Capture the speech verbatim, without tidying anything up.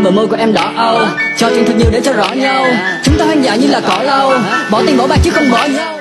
bờ môi của em đỏ âu. Cho chuyện thật nhiều để cho rõ nhau. Chúng ta hoang dại như là cỏ lau, bỏ tiền bỏ bạc chứ không bỏ nhau.